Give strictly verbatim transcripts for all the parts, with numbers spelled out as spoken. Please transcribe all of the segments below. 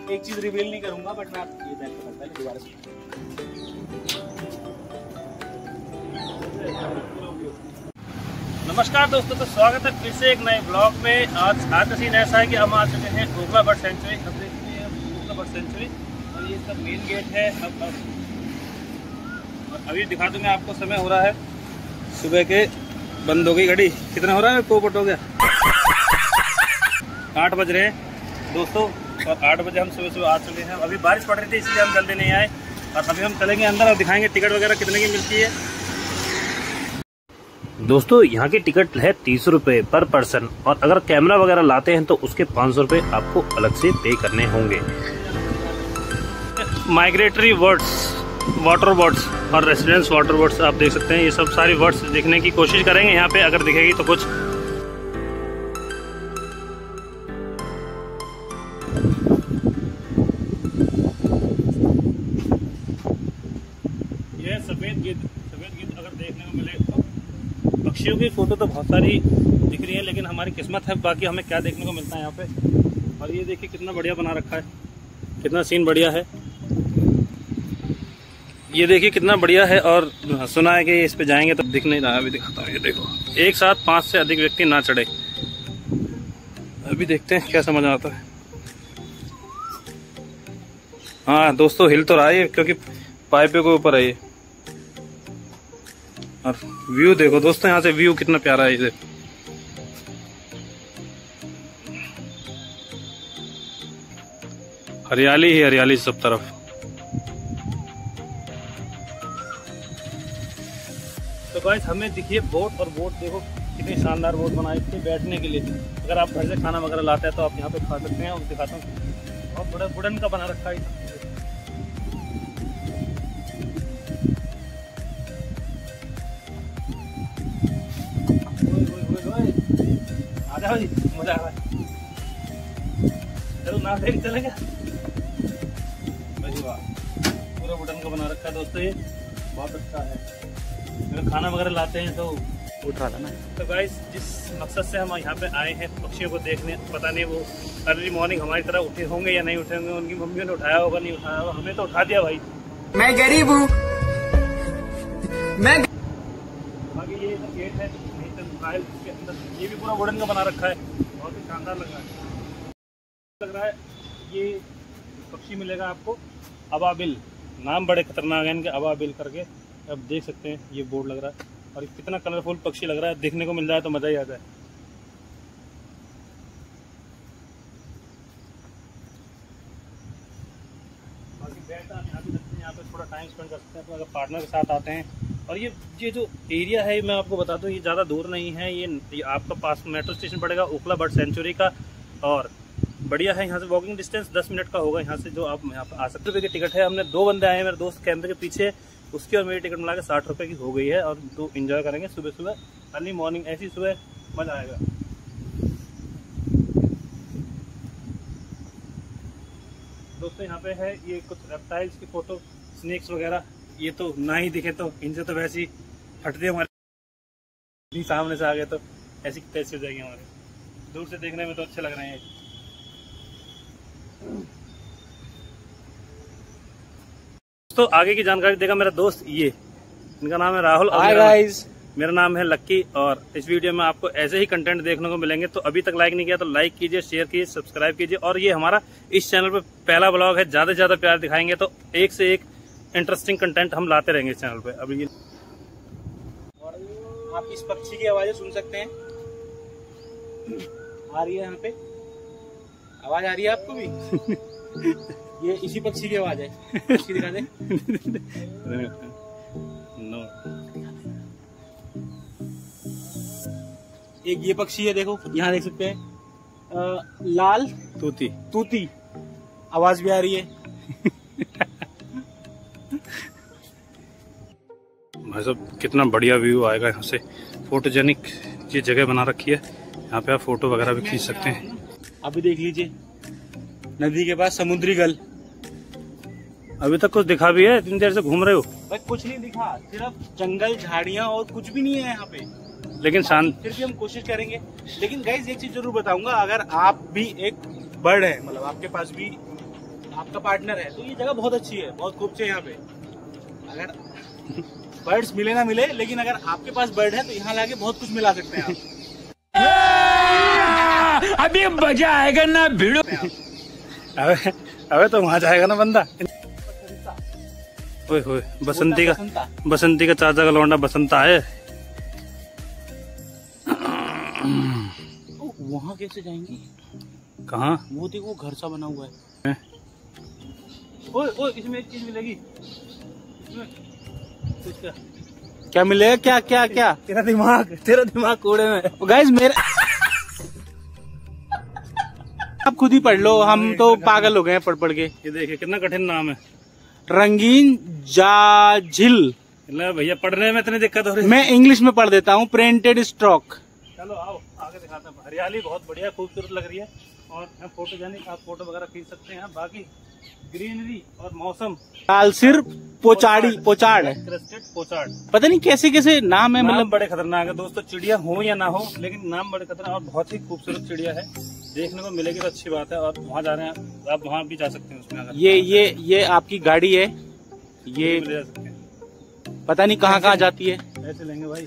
एक चीज रिवील नहीं करूंगा, बट मैं आपको ये पहले पहले दोबारा से। नमस्कार दोस्तों, तो स्वागत है फिर से एक नए ब्लॉग में। आज आज का सीन ऐसा है कि हम आ चुके हैं ओखला बर्ड सेंचुरी। अब देखते हैं ओखला बर्ड सेंचुरी और ये इसका मेन गेट है। अब अब अभी दिखा दूंगा आपको। समय हो रहा है सुबह के, बंद हो गई घड़ी। कितना हो रहा है? पोपट हो गया आठ बज रहे हैं दोस्तों। और आठ बजे हम सुबह सुबह आ चुके हैं। अभी बारिश पड़ रही थी इसलिए हम जल्दी नहीं आए। और अभी हम चलेंगे अंदर और दिखाएंगे टिकट वगैरह कितने की मिलती है। दोस्तों यहाँ की टिकट है तीस रुपए पर पर्सन, और अगर कैमरा वगैरह लाते हैं तो उसके पाँच सौ रुपये आपको अलग से पे करने होंगे। माइग्रेटरी बर्ड्स, वाटर बर्ड्स और रेसिडेंस वाटर बर्ड्स आप देख सकते हैं। ये सब सारी बर्ड्स देखने की कोशिश करेंगे यहाँ पे, अगर दिखेगी तो कुछ। ये सफेद गिद्ध, सफेद गिद्ध अगर देखने को मिले तो। पक्षियों की फोटो तो बहुत सारी दिख रही है, लेकिन हमारी किस्मत है बाकी हमें क्या देखने को मिलता है यहाँ पे। और ये देखिए कितना बढ़िया बना रखा है, कितना सीन बढ़िया है। ये देखिए कितना बढ़िया है। और सुना है कि इस पे जाएंगे तो दिख नहीं रहा। अभी दिखाता हूँ, ये देखो एक साथ पांच से अधिक व्यक्ति ना चढ़े। अभी देखते हैं क्या समझ आता है। हाँ दोस्तों, हिल तो रहा है क्योंकि पाइप के ऊपर है ये। और व्यू देखो दोस्तों, यहाँ से व्यू कितना प्यारा है। इसे हरियाली ही हरियाली सब तरफ। तो गाइस हमें दिखिए बोट, और बोट देखो कितनी शानदार बोट बनाई थी बैठने के लिए। अगर आप घर से खाना वगैरह लाते हैं तो आप यहाँ पे खा सकते हैं। और दिखाता हूँ, बहुत बड़ा वुडन का बना रखा है। मजा आ रहा है। चलो ना देख चलेगा। पूरा वुडन का बना रखा है दोस्तों, ये बहुत अच्छा है। अगर खाना वगैरह लाते हैं तो उठा लेना। तो गाइस जिस मकसद से हम यहाँ पे आए हैं पक्षियों को देखने, पता नहीं वो अर्ली मॉर्निंग हमारी तरह उठे होंगे या नहीं उठे होंगे। उनकी मम्मियों ने उठाया होगा, नहीं उठाया होगा, हमें तो उठा दिया भाई। मैं गरीब हूँ। मैं बाकी ये गेट है के अंदर, ये भी पूरा वुडन का बना रखा है। बहुत ही शानदार लग रहा है लग रहा है ये पक्षी मिलेगा आपको अबाबिल, नाम बड़े खतरनाक है इनके, अबाबिल करके। अब देख सकते हैं ये बोर्ड लग रहा है। और कितना कलरफुल पक्षी लग रहा है, देखने को मिल जाए तो मजा ही आ जाए। बाकी बैठा यहाँ पे सकते हैं, यहाँ पे थोड़ा टाइम स्पेंड कर सकते हैं अगर पार्टनर के साथ आते हैं। और ये ये जो एरिया है मैं आपको बता दूं, ये ज़्यादा दूर नहीं है। ये, ये आपका पास मेट्रो स्टेशन पड़ेगा ओखला बर्ड सेंचुरी का, और बढ़िया है। यहाँ से वॉकिंग डिस्टेंस दस मिनट का होगा यहाँ से, जो आप यहाँ पर आ सकते रुपये की टिकट है। हमने दो बंदे आए हैं, मेरे दोस्त कैमरे के पीछे, उसकी और मेरी टिकट मिला के साठ रुपये की हो गई है। और तो इंजॉय करेंगे सुबह सुबह, अर्ली मॉर्निंग ऐसी सुबह, मजा आएगा। दोस्तों यहाँ पे है ये कुछ रेप्टाइल्स की फोटो, स्नेक्स वगैरह। ये तो ना ही दिखे तो इनसे तो वैसे ही हटते हमारे सामने से आ गए तो ऐसी कैसे हो जाएगी हमारे। दूर से देखने में तो अच्छे लग रहे हैं। तो आगे की जानकारी देगा मेरा दोस्त, ये इनका नाम है राहुल। हाय गाइस, मेरा नाम है लक्की। और इस वीडियो में आपको ऐसे ही कंटेंट देखने को मिलेंगे। तो अभी तक लाइक नहीं किया तो लाइक कीजिए, शेयर कीजिए, सब्सक्राइब कीजिए। और ये हमारा इस चैनल पे पहला ब्लॉग है, ज्यादा से ज्यादा प्यार दिखाएंगे तो एक से एक इंटरेस्टिंग कंटेंट हम लाते रहेंगे इस चैनल पे। अभी ये आप इस पक्षी की आवाजें सुन सकते हैं, आ रही है यहाँ पे आवाज, आ रही है आपको भी? ये इसी पक्षी की आवाज है। पक्षी दिखा दे। नो। एक ये पक्षी है, देखो यहाँ देख सकते हैं, आ, लाल तूती तूती आवाज भी आ रही है। भाई साहब कितना बढ़िया व्यू आएगा यहाँ से। फोटोजेनिक ये जगह बना रखी है, यहाँ पे आप फोटो वगैरह भी खींच सकते हैं। अभी देख लीजिए नदी के पास समुद्री गल। अभी तक कुछ दिखा भी है? इतनी देर से घूम रहे हो भाई? कुछ नहीं दिखा, सिर्फ जंगल, झाड़ियाँ और कुछ भी नहीं है यहाँ पे। लेकिन शांत, फिर भी हम कोशिश करेंगे। लेकिन गाइस एक चीज जरूर बताऊंगा, अगर आप भी एक बर्ड है, मतलब आपके पास भी आपका पार्टनर है तो ये जगह बहुत अच्छी है, बहुत खूबसूरत है यहाँ पे। अगर बर्ड्स मिले ना मिले, लेकिन अगर आपके पास बर्ड है तो यहाँ लाके बहुत कुछ मिला सकते हैं आप। अभी मजा आएगा ना भिड़ो। अबे अबे तो वहाँ जाएगा ना बंदा। ओए होए, बसंती का बसंती का चाचा का लौंडा बसंता है। वहाँ कैसे जाएंगे? कहाँ? वो देखो घर सा बना हुआ है। ओए ओए, इसमें एक चीज मिलेगी। इसमें कुछ क्या क्या मिलेगा? क्या क्या क्या? तेरा दिमाग तेरा दिमाग कूड़े में। गाइस मेरा आप खुद ही पढ़ लो, हम तो पागल हो गए हैं पढ़ पढ़ के। ये देखिए कितना कठिन नाम है, रंगीन जाजिल। भैया पढ़ने में इतनी दिक्कत हो रही है। मैं इंग्लिश में पढ़ देता हूँ, प्रिंटेड स्टॉक। चलो आओ आगे दिखाते हैं। हरियाली बहुत बढ़िया खूबसूरत लग रही है और फोटोजेनिक, आप फोटो वगैरह खींच सकते हैं। बाकी ग्रीनरी और मौसम। तालसिर पोचाड़ी पोचाड़ क्रेस्टेड पोचाड़, पता नहीं कैसे कैसे नाम है, मतलब मतलब बड़े खतरनाक है दोस्तों। चिड़िया हो या ना हो, लेकिन नाम बड़े खतरनाक और बहुत ही खूबसूरत चिड़िया है। देखने को मिलेगी तो अच्छी बात है। और वहाँ जा रहे हैं, आप वहाँ भी जा सकते हैं उसमें। अगर ये ये ये आपकी गाड़ी है, ये ले जा सकते हैं। पता नहीं कहाँ कहाँ जाती है। ऐसे लेंगे भाई।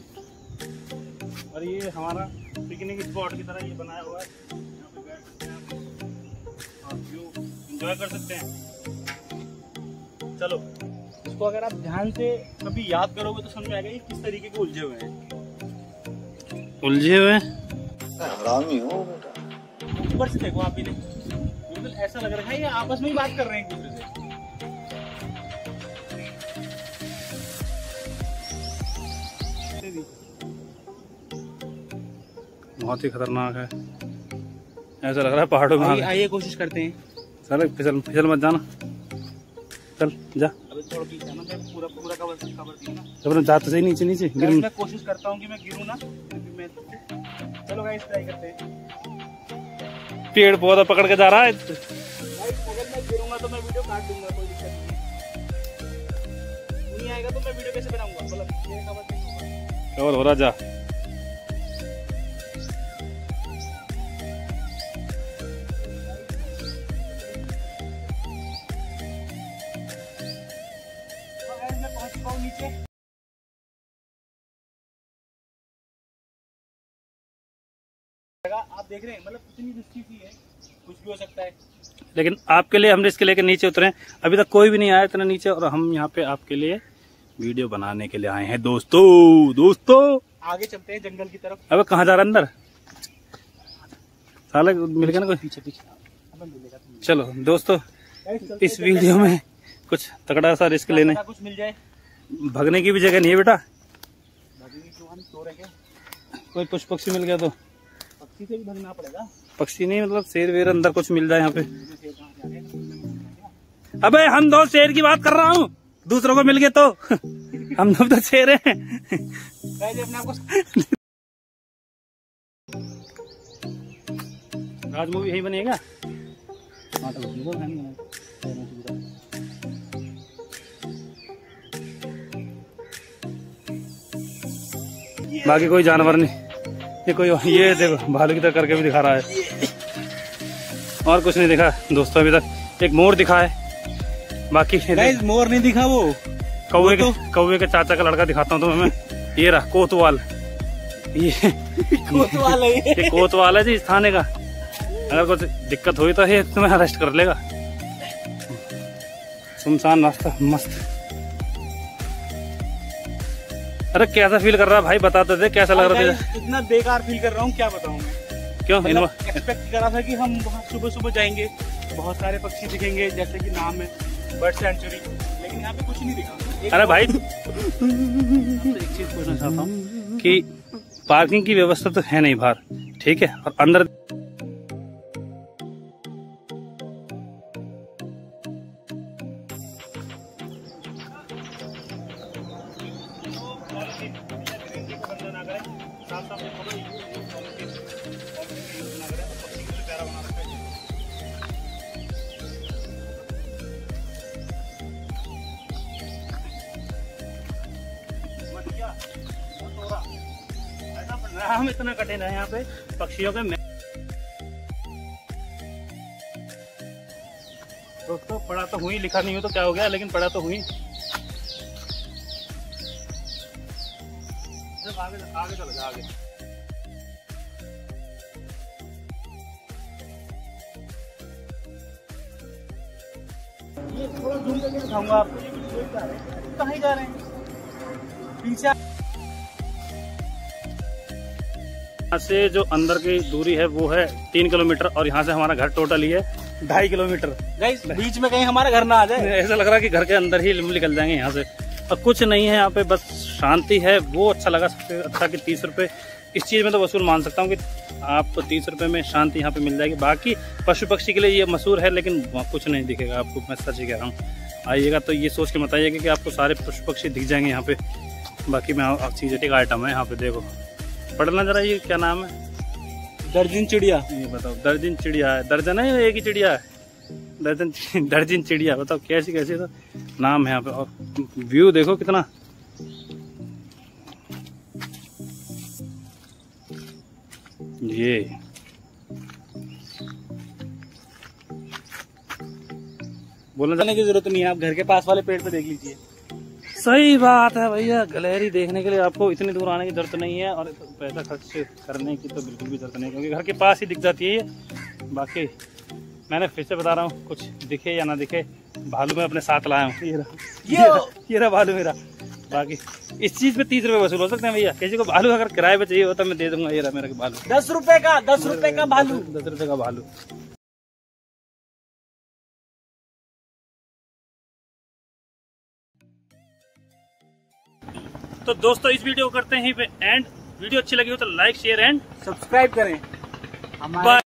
और ये हमारा पिकनिक स्पॉट की तरह ये बनाया हुआ है, यहाँ पे बैठ सकते हैं और व्यू एंजॉय कर सकते हैं। चलो, इसको अगर आप ध्यान से कभी याद करोगे तो समझ में आएगा ये किस तरीके के उलझे हुए हैं। उलझे हुए हरामी हो बेटा। ऊपर से देखो आप, भी देखो बिल्कुल ऐसा लग रहा है ये आपस में ही बात कर रहे हैं एक दूसरे से। बहुत ही खतरनाक है, ऐसा लग रहा है पहाड़ों में। आइए आइए कोशिश करते हैं। चल फिसल फिसल मत जाना, चल जा। अबे थोड़ा पीछे ना, मैं पूरा पूरा कवर कवर दूं ना। जब जा तो सही नीचे नीचे गिर। मैं कोशिश करता हूँ कि मैं गिरूं ना, क्योंकि मैं चलो गाइस ट्राई करते हैं। पेड़ पौधा पकड़ के जा रहा है। गाइस अगर मैं गिरूंगा तो मैं वीडियो काट दूंगा, कोई दिक्कत नहीं। नहीं आएगा तो मैं वीडियो कैसे बनाऊंगा? मतलब ये कवर नहीं होगा। कवर हो रहा, जा। मैं पहुंच चुका हूं नीचे। आप देख रहे हैं, मतलब कितनी रिस्की सी है, कुछ भी हो सकता है। लेकिन आपके लिए हम रिस्क लेके नीचे उतरे। अभी तक कोई भी नहीं आया इतना नीचे, और हम यहाँ पे आपके लिए वीडियो बनाने के लिए आए हैं दोस्तों। दोस्तों आगे चलते हैं जंगल की तरफ। अबे कहाँ जा रहा अंदर? साला मिल गया ना कोई? पीछे पीछे। चलो दोस्तों, इस वीडियो में कुछ तगड़ा सा रिस्क लेने, कुछ मिल जाए। भगने की भी जगह नहीं है बेटा। भगने क्यों, हम सो रहे हैं। कोई पुष्प पक्षी मिल गया तो पक्षी से भी भगना पड़ेगा। पक्षी नहीं, मतलब शेर वेर अंदर कुछ मिल जाए यहाँ पे। अबे हम दो शेर की बात कर रहा हूँ, दूसरों को मिल गए तो हम दो तो शेर हैं। अपने आपको राज मूवी यही बनेगा। बाकी कोई जानवर नहीं, ये कोई ये देखो भालू की तरह करके भी दिखा रहा है। और कुछ नहीं दिखा दोस्तों अभी तक। एक मोर दिखा है, बाकी गाइस मोर नहीं दिखा। वो कौवे के कौवे के चाचा का लड़का दिखाता हूँ तुम्हें मैं। ये रहा कोतवाल। ये कोतवाल है, ये कोतवाल है जी इस थाने का। अगर कुछ दिक्कत हुई तो ये तुम्हें अरेस्ट कर लेगा। सुनसान रास्ता मस्त। अरे कैसा फील कर रहा है भाई, बता तो दे कैसा लग रहा था? इतना बेकार फील कर रहा हूँ, क्या बताऊँ मैं। क्यों? मतलब एक्सपेक्ट करा था कि हम वहाँ सुबह सुबह जाएंगे, बहुत सारे पक्षी दिखेंगे, जैसे कि नाम है बर्ड सेंचुरी, लेकिन यहाँ पे कुछ नहीं दिखा। अरे भाई एक चीज पूछना चाहता हूँ कि पार्किंग की व्यवस्था तो है नहीं बाहर, ठीक है, और अंदर हम इतना कठिन है यहाँ पे पक्षियों के। दोस्तों पढ़ा तो हुई, लिखा नहीं हो तो क्या हो गया, लेकिन पढ़ा तो हुई। आगे आगे चलो आगे। ये थोड़ा जूम करके दिखाऊंगा आपको। ये कहाँ जा रहे हैं पीछे। यहाँ से जो अंदर की दूरी है वो है तीन किलोमीटर और यहाँ से हमारा घर टोटल ही है ढाई किलोमीटर। गाइस बीच में कहीं हमारा घर ना आ जाए, ऐसा लग रहा है कि घर के अंदर ही निकल जाएंगे यहाँ से। और कुछ नहीं है यहाँ पे, बस शांति है, वो अच्छा लगा। सबसे अच्छा कि तीस रुपए इस चीज़ में तो वसूल मान सकता हूँ कि आपको तीस रुपए में शांति यहाँ पे मिल जाएगी। बाकी पशु पक्षी के लिए ये मशहूर है, लेकिन कुछ नहीं दिखेगा आपको, मैं सच ही कह रहा हूँ। आइएगा तो ये सोच के मत आइएगा कि आपको सारे पशु पक्षी दिख जाएंगे यहाँ पे। बाकी मैं ऑक्सीजेटिक आइटम है यहाँ पे, देखो पढ़ना जरा, ये क्या नाम है? दर्जन चिड़िया। ये बताओ, दर्जन चिड़िया है? दर्जन है एक ही चिड़िया है? दर्जन दर्जन चिड़िया, बताओ कैसी कैसी तो नाम है यहाँ पे। और व्यू देखो कितना, ये बोलने जाने की जरूरत नहीं है, आप घर के पास वाले पेड़ पे देख लीजिए। सही बात है भैया, गैलरी देखने के लिए आपको इतनी दूर आने की जरूरत नहीं है और पैसा खर्च करने की तो बिल्कुल भी जरूरत नहीं है, क्योंकि घर के पास ही दिख जाती है ये। बाकी मैंने फिर से बता रहा हूँ, कुछ दिखे या ना दिखे, भालू मैं अपने साथ लाया हूँ। ये रहा ये ये रहा भालू मेरा। बाकी इस चीज पे तीस रुपए वसूल हो सकते हैं भैया। किसी को भालू अगर किराए पे चाहिए होता मैं दे दूंगा। ये रहा मेरा भालू, दस रुपए का, दस रुपए का भालू, दस रुपए का भालू। तो दोस्तों इस वीडियो को करते हैं पे एंड। वीडियो अच्छी लगी हो तो लाइक शेयर एंड सब्सक्राइब करें। हमारे